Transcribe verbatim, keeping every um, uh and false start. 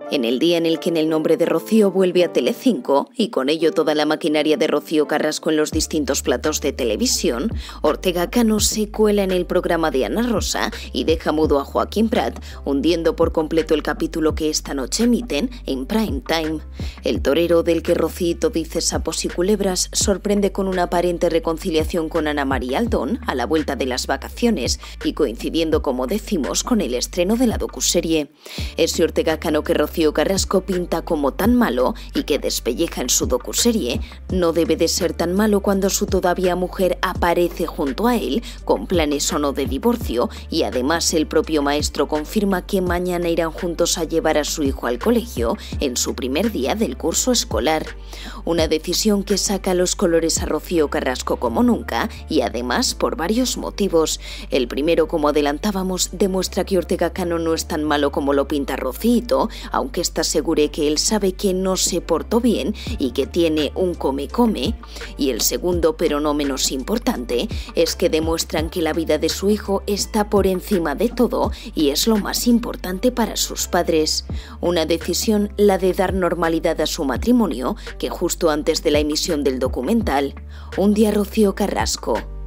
En el día en el que En el nombre de Rocío vuelve a Telecinco y con ello toda la maquinaria de Rocío Carrasco en los distintos platos de televisión, Ortega Cano se cuela en el programa de Ana Rosa y deja mudo a Joaquín Prat, hundiendo por completo el capítulo que esta noche emiten en Prime Time. El torero del que Rocito dice sapos y culebras sorprende con una aparente reconciliación con Ana María Aldón a la vuelta de las vacaciones y coincidiendo, como decimos, con el estreno de la docuserie. Ese Ortega Cano que Rocío Carrasco pinta como tan malo y que despelleja en su docuserie, no debe de ser tan malo cuando su todavía mujer aparece junto a él con planes o no de divorcio y además el propio maestro confirma que mañana irán juntos a llevar a su hijo al colegio en su primer día del curso escolar. Una decisión que saca los colores a Rocío Carrasco como nunca y además por varios motivos. El primero, como adelantábamos, demuestra que Ortega Cano no es tan malo como lo pinta Rocito, aunque ésta asegure que él sabe que no se portó bien y que tiene un come-come. Y el segundo, pero no menos importante, es que demuestran que la vida de su hijo está por encima de todo y es lo más importante para sus padres. Una decisión, la de dar normalidad a su matrimonio, que justo antes de la emisión del documental, un día Rocío Carrasco